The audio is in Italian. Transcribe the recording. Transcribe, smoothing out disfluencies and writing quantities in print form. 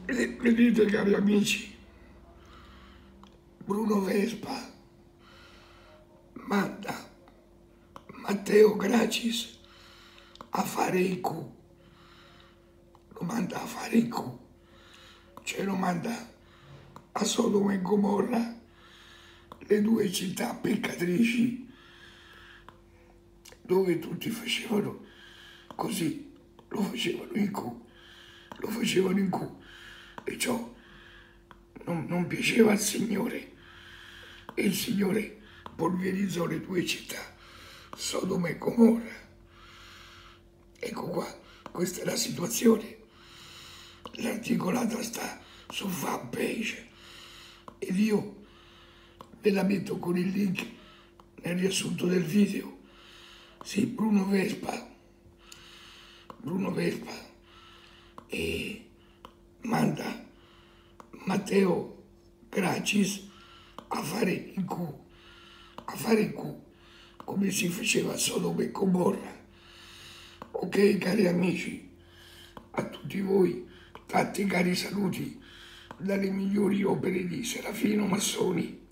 Vedete, cari amici, Bruno Vespa manda Matteo Gracis a fare il Q, lo manda a fare il Q, cioè lo manda a Sodoma e Gomorra, le due città peccatrici dove tutti facevano così, lo facevano in Q, e ciò non piaceva al Signore, e il Signore polverizzò le due città, Sodoma e Gomorra. Ecco qua, questa è la situazione. L'articolata sta su fanpage ed io ve la metto con il link nel riassunto del video. Sì, Bruno Vespa e manda Matteo Gracis a fare il Q, come si faceva a Sodoma e Gomorra. Ok, cari amici, a tutti voi tanti cari saluti dalle migliori opere di Serafino Massoni.